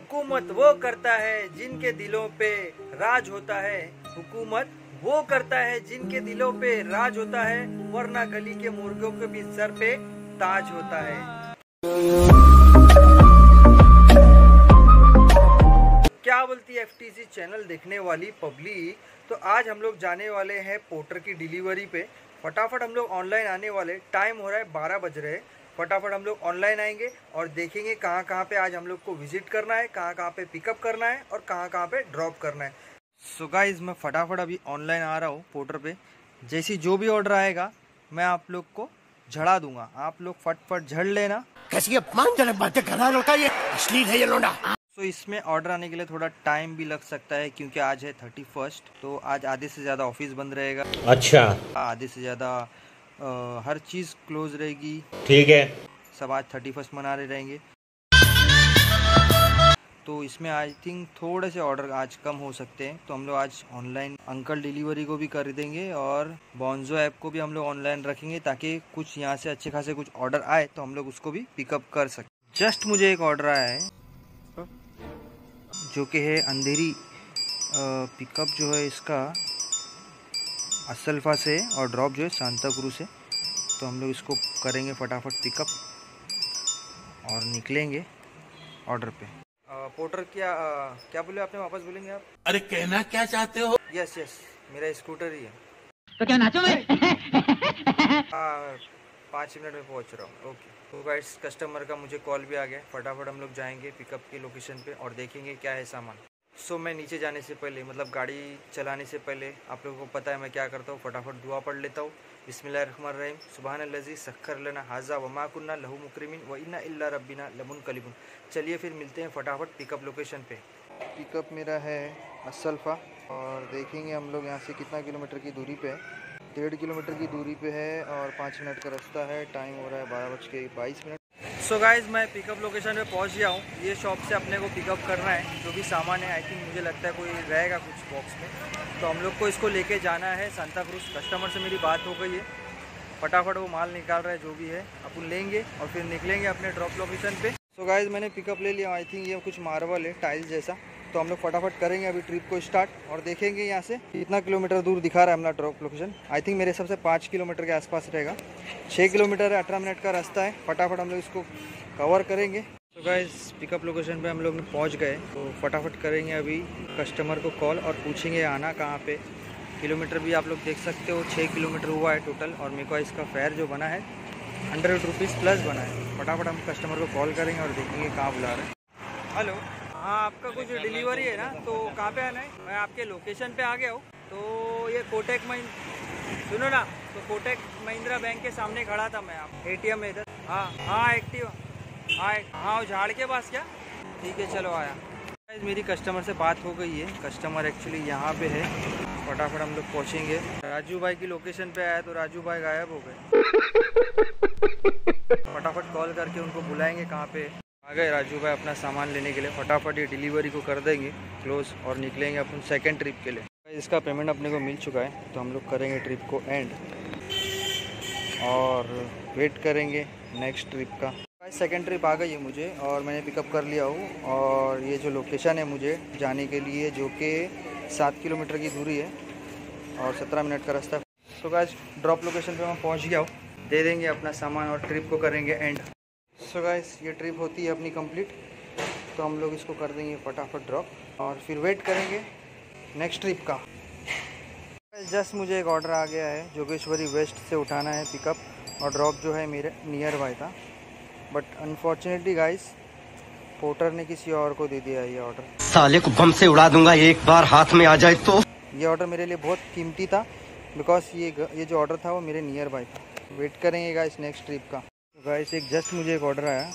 हुकूमत वो करता है जिनके दिलों पे राज होता है, हुकूमत वो करता है जिनके दिलों पे राज होता है, वरना गली के मुर्गों के भी सर पे ताज होता है। क्या बोलती है एफटीसी चैनल देखने वाली पब्लिक। तो आज हम लोग जाने वाले हैं पोर्टर की डिलीवरी पे। फटाफट हम लोग ऑनलाइन आने वाले, टाइम हो रहा है 12 बज रहे हैं। फटाफट हम लोग ऑनलाइन आएंगे और देखेंगे कहाँ कहाँ पे आज हम लोग को विजिट करना है, कहाँ कहाँ पे पिकअप करना है और कहाँ कहाँ पे ड्रॉप करना है। सो गाइज मैं फटाफट अभी ऑनलाइन आ रहा हूँ पोर्टर पे। जैसी जो भी ऑर्डर आएगा मैं आप लोग को झड़ा दूंगा, आप लोग फटफट झड़ लेना। कैसी अपमानजनक बातें कर रहा है लड़का, ये अश्लील है ये लोंडा। तो इसमें ऑर्डर आने के लिए थोड़ा टाइम भी लग सकता है क्योंकि आज है 31, तो आज आधे से ज़्यादा ऑफिस बंद रहेगा। अच्छा, आधे से ज़्यादा हर चीज़ क्लोज रहेगी। ठीक है, सब आज 31 मना रहे रहेंगे। तो इसमें आई थिंक थोड़े से ऑर्डर आज कम हो सकते हैं, तो हम लोग आज ऑनलाइन अंकल डिलीवरी को भी कर देंगे और बोंजो ऐप को भी हम लोग ऑनलाइन रखेंगे ताकि कुछ यहाँ से अच्छे खासे कुछ ऑर्डर आए तो हम लोग उसको भी पिकअप कर सकें। जस्ट मुझे एक ऑर्डर आया है जो कि है अंधेरी पिकअप जो है इसका असल्फा से और ड्रॉप जो है सांता क्रूज से। तो हम लोग इसको करेंगे फटाफट पिकअप और निकलेंगे ऑर्डर पे। पोर्टर क्या बोले आपने, वापस बोलेंगे आप? अरे कहना क्या चाहते हो? यस मेरा स्कूटर ही है। तो क्या नाचो मैं? 5 मिनट में पहुंच रहा हूँ। ओके, तो गाइस कस्टमर का मुझे कॉल भी आ गया। फटाफट हम लोग जाएंगे पिकअप की लोकेशन पे और देखेंगे क्या है सामान। सो मैं नीचे जाने से पहले, मतलब गाड़ी चलाने से पहले, आप लोगों को पता है मैं क्या करता हूँ, फटाफट दुआ पढ़ लेता हूँ। बिस्मिल्लाहिर्रहमानिर्रहीम, सुबहानल्लज़ी सख्खर लना हाज़ा वमा कुन्ना लहू मुकरिमीन व इन्ना इल्ला रब्बिना लमुनक़लिबून। चलिए फिर मिलते हैं फटाफट पिकअप लोकेशन पे। पिकअप मेरा है असल्फा और देखेंगे हम लोग यहाँ से कितना किलोमीटर की दूरी पे है। 1.5 किलोमीटर की दूरी पे है और 5 मिनट का रास्ता है। टाइम हो रहा है 12:22। सो गाइज मैं पिकअप लोकेशन पे पहुंच गया हूँ। ये शॉप से अपने को पिकअप करना है जो भी सामान है। आई थिंक मुझे लगता है कोई रहेगा कुछ बॉक्स में, तो हम लोग को इसको लेके जाना है सांता क्रूज। कस्टमर से मेरी बात हो गई है, फटाफट वो माल निकाल रहा है, जो भी है अपन लेंगे और फिर निकलेंगे अपने ड्रॉप लोकेशन पे। सो गाइज मैंने पिकअप ले लिया। आई थिंक ये कुछ मार्बल है टाइल्स जैसा। तो हम लोग फटाफट करेंगे अभी ट्रिप को स्टार्ट और देखेंगे यहाँ से कितना किलोमीटर दूर दिखा रहा है अपना ड्रॉप लोकेशन। आई थिंक मेरे हिसाब से 5 किलोमीटर के आसपास रहेगा। 6 किलोमीटर है, 18 मिनट का रास्ता है। फटाफट हम लोग इसको कवर करेंगे। तो गाइस पिकअप लोकेशन पे हम लोग पहुँच गए, तो फटाफट करेंगे अभी कस्टमर को कॉल और पूछेंगे आना कहाँ पे। किलोमीटर भी आप लोग देख सकते हो, 6 किलोमीटर हुआ है टोटल और मेरे को इसका फेयर जो बना है 100 रुपीज़ प्लस बना है। फटाफट हम कस्टमर को कॉल करेंगे और देखेंगे कहाँ बुला रहे हैं। हेलो, हाँ आपका कुछ डिलीवरी है ना, तो कहाँ पे आना है? मैं आपके लोकेशन पे आ गया हूँ। तो ये कोटक महिंद्रा, सुनो ना, तो कोटक महिंद्रा बैंक के सामने खड़ा था मैं। आप ATM में इधर? हाँ एक्टिव, हाँ झाड़ के पास। क्या? ठीक है चलो आया। मेरी कस्टमर से बात हो गई है। कस्टमर एक्चुअली यहाँ पे है। फटाफट हम लोग पहुँचेंगे। राजू भाई की लोकेशन पे आया तो राजू भाई गायब हो गए। फटाफट कॉल करके उनको बुलाएंगे कहाँ पे। आ गए राजू भाई अपना सामान लेने के लिए। फटाफट ये डिलीवरी को कर देंगे क्लोज और निकलेंगे अपन सेकंड ट्रिप के लिए। इसका पेमेंट अपने को मिल चुका है, तो हम लोग करेंगे ट्रिप को एंड और वेट करेंगे नेक्स्ट ट्रिप का। सेकंड ट्रिप आ गई है मुझे और मैंने पिकअप कर लिया हूँ और ये जो लोकेशन है मुझे जाने के लिए जो कि 7 किलोमीटर की दूरी है और 17 मिनट का रास्ता है। तो गाइस ड्रॉप लोकेशन पे मैं पहुँच गया हूँ। दे देंगे अपना सामान और ट्रिप को करेंगे एंड। सो गाइस ये ट्रिप होती है अपनी कंप्लीट, तो हम लोग इसको कर देंगे फटाफट ड्रॉप और फिर वेट करेंगे नेक्स्ट ट्रिप का। जस्ट मुझे एक ऑर्डर आ गया है, जोगेश्वरी वेस्ट से उठाना है पिकअप और ड्रॉप जो है मेरे नियर बाय था, बट अनफॉर्चुनेटली गाइस पोर्टर ने किसी और को दे दिया ये ऑर्डर। साले को बम से उड़ा दूंगा एक बार हाथ में आ जाए तो। ये ऑर्डर मेरे लिए बहुत कीमती था बिकॉज ये जो ऑर्डर था वो मेरे नियर बाय था। वेट करेंगे गाइस नेक्स्ट ट्रिप का। गाइस एक जस्ट मुझे एक ऑर्डर आया,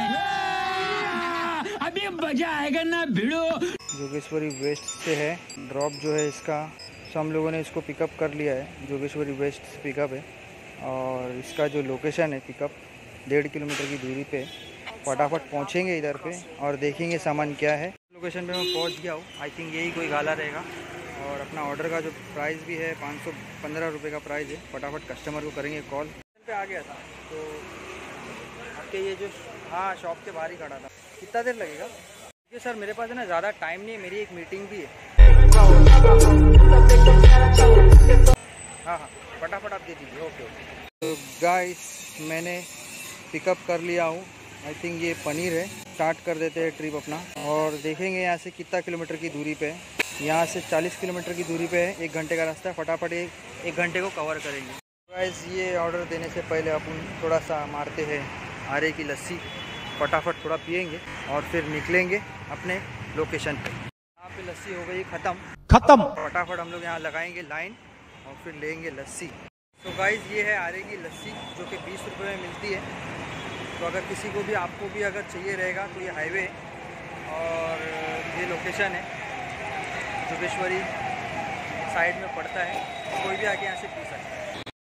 अभी मजा आएगा ना भिड़ो। जोगेश्वरी वेस्ट से है, ड्रॉप जो है इसका। सो हम लोगों ने इसको पिकअप कर लिया है। जोगेश्वरी वेस्ट से पिकअप है और इसका जो लोकेशन है पिकअप 1.5 किलोमीटर की दूरी पे। फटाफट पहुंचेंगे इधर पे और देखेंगे सामान क्या है। लोकेशन पे मैं पहुंच गया हूँ। आई थिंक यही कोई गाला रहेगा और अपना ऑर्डर का जो प्राइस भी है 515 रुपये का प्राइस है। फटाफट कस्टमर को करेंगे कॉल। पे आ गया था तो आपके ये जो, हाँ शॉप के बाहर ही खड़ा था। कितना देर लगेगा? ये सर मेरे पास है ना ज़्यादा टाइम नहीं है, मेरी एक मीटिंग भी है। हाँ हाँ फटाफट आप दे दीजिए। Okay okay. तो गाइस मैंने पिकअप कर लिया हूँ। आई थिंक ये पनीर है। स्टार्ट कर देते हैं ट्रिप अपना और देखेंगे यहाँ से कितना किलोमीटर की दूरी पे है। यहाँ से 40 किलोमीटर की दूरी पे है। 1 घंटे का रास्ता है। फटाफट एक घंटे को कवर करेंगे। गाइस ये ऑर्डर देने से पहले अपन थोड़ा सा मारते हैं आरे की लस्सी। फटाफट थोड़ा पियेंगे और फिर निकलेंगे अपने लोकेशन पे। यहाँ पे लस्सी हो गई ख़त्म। फटाफट हम लोग यहाँ लगाएंगे लाइन और फिर लेंगे लस्सी। तो गाइस ये है आरे की लस्सी जो कि 20 रुपये में मिलती है। तो अगर किसी को भी आपको भी अगर चाहिए रहेगा तो ये हाईवे और ये लोकेशन है जोगेश्वरी साइड में पड़ता है। कोई भी आके यहाँ से पी सकता है।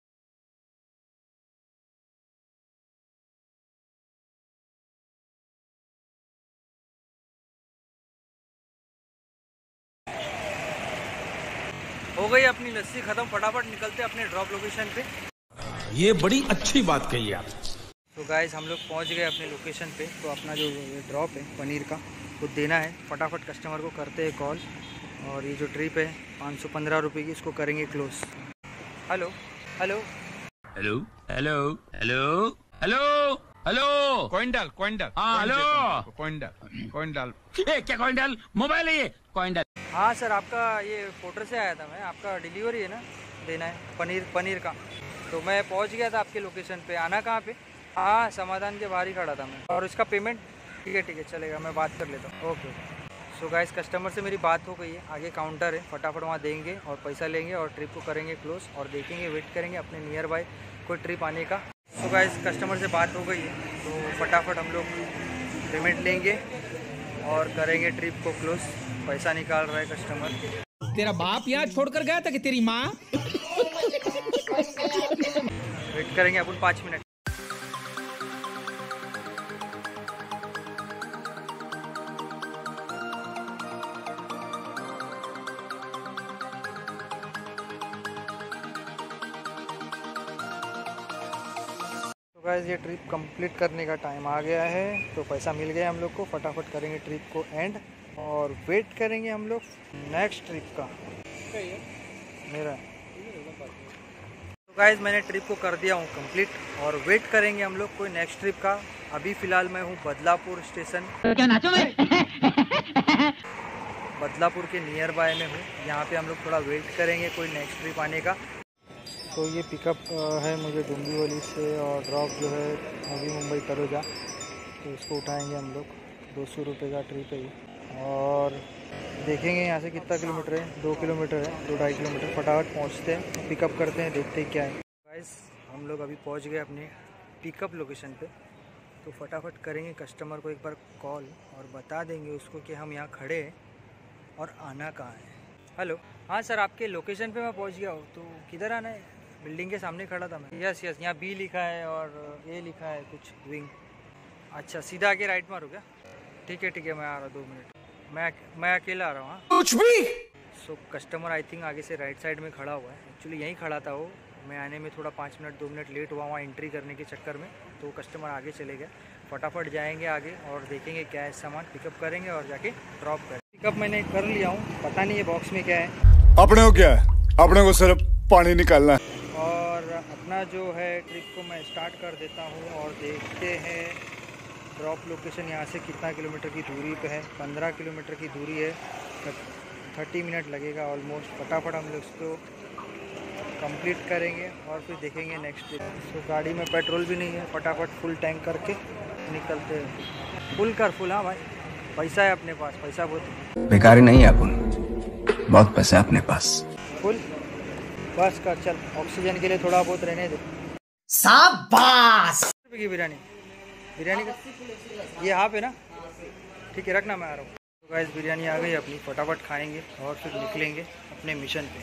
हो गई अपनी लस्सी ख़त्म। फटाफट निकलते अपने ड्रॉप लोकेशन पे। ये बड़ी अच्छी बात कही आप। तो गाइस हम लोग पहुंच गए अपने लोकेशन पे। तो अपना जो ये ड्रॉप है पनीर का वो देना है। फटाफट कस्टमर को करते हैं कॉल। और ये जो ट्रिप है 515 रुपये की, इसको करेंगे close. Hello hello hello hello hello hello hello coin डाल हाँ हेलो कॉइन डाल क्या कॉइन डाल? मोबाइल है ये कॉइन डाल। हाँ सर आपका ये पोर्टर से आया था मैं। आपका डिलीवरी है ना देना है पनीर का। तो मैं पहुंच गया था आपके लोकेशन पे। आना कहाँ पे? हाँ समाधान के बाहर ही खड़ा था मैं। और इसका पेमेंट ठीक है चलेगा, मैं बात कर लेता हूँ। ओके। सो गाइस कस्टमर से मेरी बात हो गई है। आगे काउंटर है, फटाफट वहाँ देंगे और पैसा लेंगे और ट्रिप को करेंगे क्लोज और देखेंगे वेट करेंगे अपने नियर बाय कोई ट्रिप आने का। सो गाइस कस्टमर से बात हो गई है तो फटाफट हम लोग पेमेंट लेंगे और करेंगे ट्रिप को क्लोज। पैसा निकाल रहा है कस्टमर। तेरा बाप यहाँ छोड़कर गया था कि तेरी माँ? वेट करेंगे अपन 5 मिनट। तो गाइस ये ट्रिप कंप्लीट करने का टाइम आ गया है। तो पैसा मिल गया हम लोग को। फटाफट करेंगे ट्रिप को एंड और वेट करेंगे हम लोग नेक्स्ट ट्रिप का। मेरा तो गाइस मैंने ट्रिप को कर दिया हूँ कंप्लीट और वेट करेंगे हम लोग कोई नेक्स्ट ट्रिप का। अभी फ़िलहाल मैं हूँ बदलापुर स्टेशन। क्या नाचो मैं? बदलापुर के नियर बाय में हूँ। यहाँ पे हम लोग थोड़ा वेट करेंगे कोई नेक्स्ट ट्रिप आने का। तो ये पिकअप है मुझे डोंबिवली से और ड्रॉप जो है नवी मुंबई तलोजा। तो इसको उठाएंगे हम लोग। 200 रुपये का ट्रिप है ये। और देखेंगे यहाँ से कितना किलोमीटर है। 2 किलोमीटर है, 2-2.5 किलोमीटर। फटाफट पहुँचते हैं, पिकअप करते हैं, देखते हैं क्या है। गाइस हम लोग अभी पहुँच गए अपने पिकअप लोकेशन पे। तो फटाफट करेंगे कस्टमर को एक बार कॉल और बता देंगे उसको कि हम यहाँ खड़े हैं और आना कहाँ है। हेलो हाँ सर आपके लोकेशन पे मैं पहुँच गया हूँ। तो किधर आना है? बिल्डिंग के सामने खड़ा था मैं। यस यहाँ बी लिखा है और ए लिखा है कुछ विंग। अच्छा सीधा आके राइट मारो क्या? ठीक है मैं आ रहा हूँ 2 मिनट। मैं अकेला आ रहा हूँ। हाँ कुछ भी। सो कस्टमर आई थिंक आगे से राइट साइड में खड़ा हुआ है। एक्चुअली यहीं खड़ा था वो। मैं आने में थोड़ा 5 मिनट 2 मिनट लेट हुआ वहाँ एंट्री करने के चक्कर में। तो कस्टमर आगे चले गया। फटाफट जाएंगे आगे और देखेंगे क्या है सामान। पिकअप करेंगे और जाके ड्रॉप करेंगे। पिकअप मैंने कर लिया हूँ। पता नहीं ये बॉक्स में क्या है। अपने को क्या है? अपने को सिर्फ पानी निकालना है। और अपना जो है ट्रिप को मैं स्टार्ट कर देता हूँ और देखते हैं ड्रॉप लोकेशन यहाँ से कितना किलोमीटर की दूरी पे है। 15 किलोमीटर की दूरी है। 30 मिनट लगेगा ऑलमोस्ट। फटाफट हम लोग इसको कंप्लीट करेंगे और फिर देखेंगे नेक्स्ट ट्रिप। तो गाड़ी में पेट्रोल भी नहीं है। फटाफट फुल टैंक करके निकलते हैं। फुल हाँ भाई पैसा है अपने पास। पैसा बहुत बेकारी नहीं है अपन, बहुत पैसा है अपने पास। फुल बस कर चल। ऑक्सीजन के लिए थोड़ा बहुत रहने दे। शाबाश। की बिरयानी का ये हाफ है ना? ठीक है रखना, मैं आ रहा हूँ। तो गाइस बिरयानी आ गई अपनी। फटाफट खाएंगे और फिर निकलेंगे अपने मिशन पे।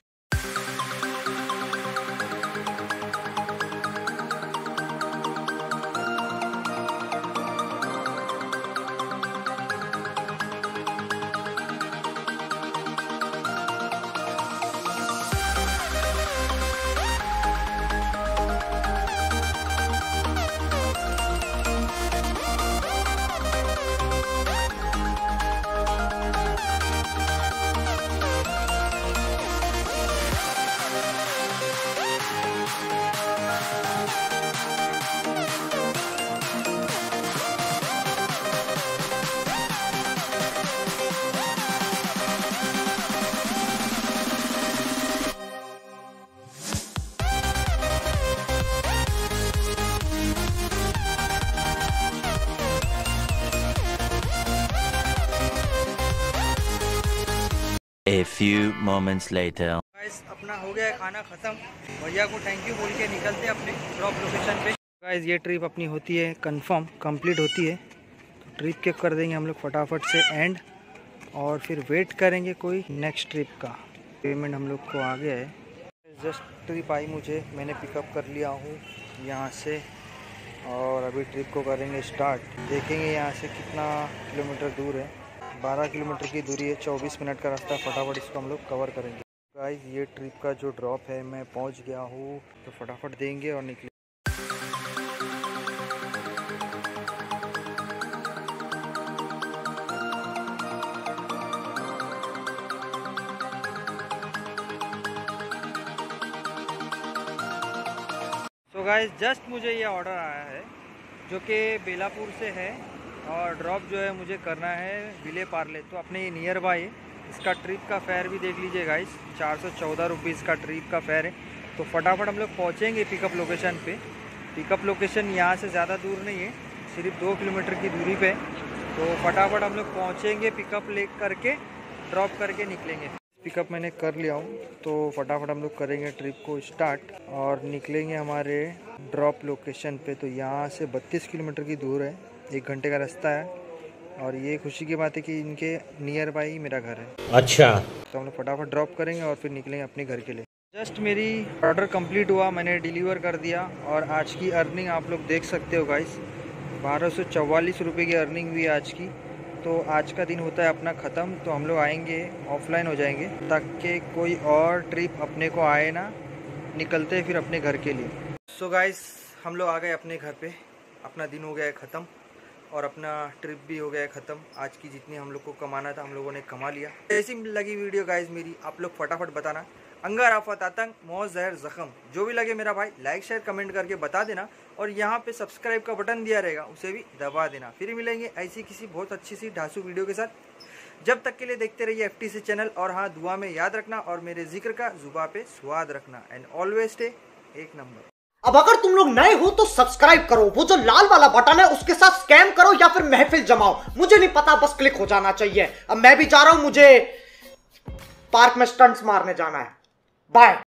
A few moments later. Guys अपना हो गया है खाना ख़त्म। भैया को थैंक यू बोल के निकलते हैं अपने ड्रॉप लोकेशन पे। गाइस ये ट्रिप अपनी होती है कंफर्म, कंप्लीट होती है तो ट्रिप के कर देंगे हम लोग फटाफट से एंड, और फिर वेट करेंगे कोई नेक्स्ट ट्रिप का। पेमेंट हम लोग को आ गया है, जस्ट ट्रिप आई मुझे, मैंने पिकअप कर लिया हूँ यहाँ से, और अभी ट्रिप को करेंगे स्टार्ट। देखेंगे यहाँ से कितना किलोमीटर दूर है। 12 किलोमीटर की दूरी है, 24 मिनट का रास्ता। फटाफट इसको हम लोग कवर करेंगे। गाइस ये ट्रिप का जो ड्रॉप है मैं पहुँच गया हूँ, तो फटाफट देंगे और निकले। तो गाइस जस्ट मुझे ये ऑर्डर आया है जो कि बेलापुर से है, और ड्रॉप जो है मुझे करना है विले पार्ले, तो अपने ये नियर बाय है। इसका ट्रिप का फेयर भी देख लीजिए गाइस, 414 रुपीज़ का ट्रिप का फेयर है। तो फटाफट हम लोग पहुँचेंगे पिकअप लोकेशन पे। पिकअप लोकेशन यहाँ से ज़्यादा दूर नहीं है, सिर्फ 2 किलोमीटर की दूरी पे। तो फटाफट हम लोग पहुँचेंगे, पिकअप ले करके ड्रॉप करके निकलेंगे। पिकअप मैंने कर लिया हूँ, तो फटाफट हम लोग करेंगे ट्रिप को स्टार्ट और निकलेंगे हमारे ड्रॉप लोकेशन पे। तो यहाँ से 32 किलोमीटर की दूर है, 1 घंटे का रास्ता है, और ये खुशी की बात है कि इनके नियर बाय ही मेरा घर है। अच्छा, तो हम लोग फटाफट ड्रॉप करेंगे और फिर निकलेंगे अपने घर के लिए। जस्ट मेरी ऑर्डर कंप्लीट हुआ, मैंने डिलीवर कर दिया, और आज की अर्निंग आप लोग देख सकते हो गाइस, 1244 रुपये की अर्निंग हुई आज की। तो आज का दिन होता है अपना ख़त्म, तो हम लोग आएंगे ऑफलाइन हो जाएंगे ताकि कोई और ट्रिप अपने को आए ना, निकलते हैं फिर अपने घर के लिए। सो गाइस हम लोग आ गए अपने घर पे, अपना दिन हो गया है ख़त्म और अपना ट्रिप भी हो गया है ख़त्म। आज की जितनी हम लोग को कमाना था हम लोगों ने कमा लिया। ऐसी लगी वीडियो गाइस मेरी, आप लोग फटाफट बताना। अंगर आफत आतंक मौत जहर ज़ख्म जो भी लगे मेरा भाई, लाइक शेयर कमेंट करके बता देना, और यहाँ पे सब्सक्राइब का बटन दिया रहेगा उसे भी दबा देना। फिर मिलेंगे ऐसी किसी बहुत अच्छी सी ढांसू वीडियो के साथ। जब तक के लिए देखते रहिए FTC चैनल, और हाँ दुआ में याद रखना और मेरे जिक्र का जुबा पे स्वाद रखना, एंड ऑलवेज स्टे एक नंबर। अब अगर तुम लोग नए हो तो सब्सक्राइब करो, वो जो लाल वाला बटन है उसके साथ स्कैम करो या फिर महफिल जमाओ, मुझे नहीं पता, बस क्लिक हो जाना चाहिए। अब मैं भी जा रहा हूं, मुझे पार्क में स्टंट्स मारने जाना है। बाय।